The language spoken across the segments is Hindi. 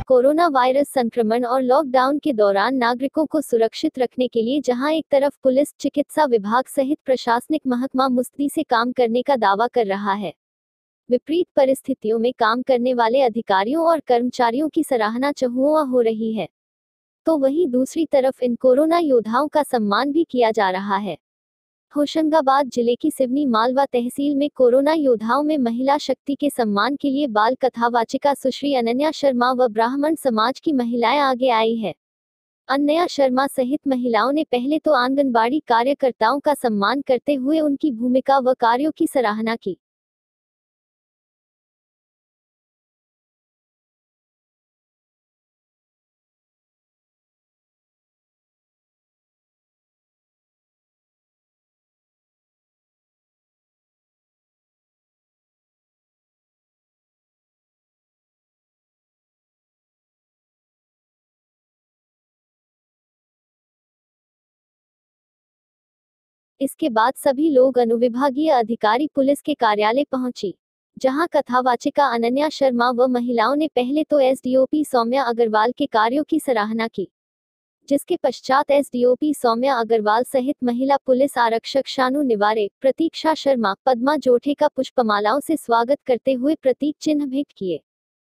कोरोना वायरस संक्रमण और लॉकडाउन के दौरान नागरिकों को सुरक्षित रखने के लिए जहां एक तरफ पुलिस, चिकित्सा विभाग सहित प्रशासनिक महकमा मुस्तैदी से काम करने का दावा कर रहा है, विपरीत परिस्थितियों में काम करने वाले अधिकारियों और कर्मचारियों की सराहना चहुआ हो रही है, तो वहीं दूसरी तरफ इन कोरोना योद्धाओं का सम्मान भी किया जा रहा है। होशंगाबाद जिले की सिवनी मालवा तहसील में कोरोना योद्धाओं में महिला शक्ति के सम्मान के लिए बाल कथावाचिका सुश्री अनन्या शर्मा व ब्राह्मण समाज की महिलाएं आगे आई है। अनन्या शर्मा सहित महिलाओं ने पहले तो आंगनबाड़ी कार्यकर्ताओं का सम्मान करते हुए उनकी भूमिका व कार्यों की सराहना की। इसके बाद सभी लोग अनुविभागीय अधिकारी पुलिस के कार्यालय पहुंची, जहां कथावाचिका अनन्या शर्मा व महिलाओं ने पहले तो एसडीओपी सौम्या अग्रवाल के कार्यों की सराहना की, जिसके पश्चात एसडीओपी सौम्या अग्रवाल सहित महिला पुलिस आरक्षक शानू निवारे, प्रतीक्षा शर्मा, पद्मा जोठे का पुष्पमालाओं से स्वागत करते हुए प्रतीक चिन्ह भेंट किए।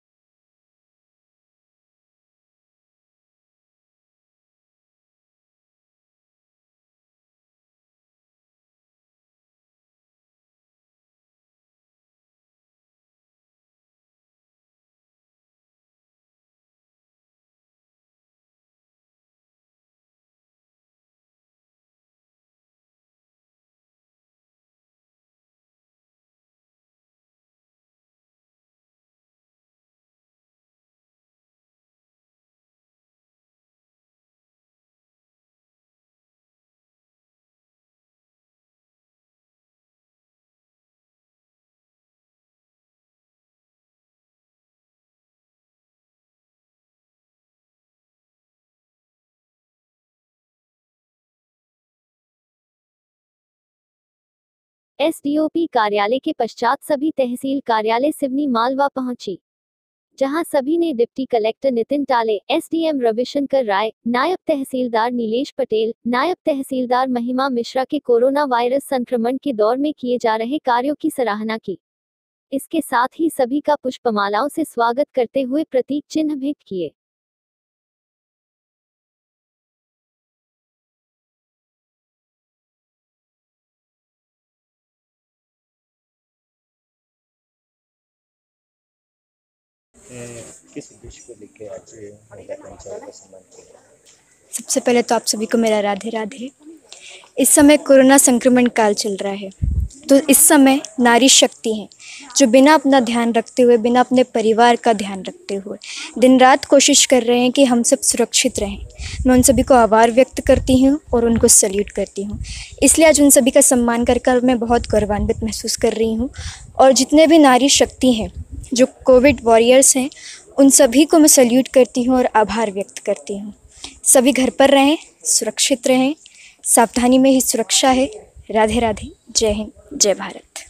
एसडीओपी कार्यालय के पश्चात सभी तहसील कार्यालय सिवनी मालवा पहुंची, जहां सभी ने डिप्टी कलेक्टर नितिन टाले, एसडीएम रविशंकर राय, नायब तहसीलदार नीलेश पटेल, नायब तहसीलदार महिमा मिश्रा के कोरोना वायरस संक्रमण के दौर में किए जा रहे कार्यों की सराहना की। इसके साथ ही सभी का पुष्पमालाओं से स्वागत करते हुए प्रतीक चिन्ह भेंट किए। किस उद्देश्य को लेकर आज महिला कर्मचारियों का सम्मान किया? सबसे पहले तो आप सभी को मेरा राधे राधे। इस समय कोरोना संक्रमण काल चल रहा है, तो इस समय नारी शक्ति हैं जो बिना अपना ध्यान रखते हुए, बिना अपने परिवार का ध्यान रखते हुए दिन रात कोशिश कर रहे हैं कि हम सब सुरक्षित रहें। मैं उन सभी को आभार व्यक्त करती हूँ और उनको सैल्यूट करती हूँ। इसलिए आज उन सभी का सम्मान कर मैं बहुत गौरवान्वित महसूस कर रही हूँ। और जितने भी नारी शक्ति हैं, जो कोविड वॉरियर्स हैं, उन सभी को मैं सैल्यूट करती हूँ और आभार व्यक्त करती हूँ। सभी घर पर रहें, सुरक्षित रहें, सावधानी में ही सुरक्षा है। राधे राधे, जय हिंद, जय भारत।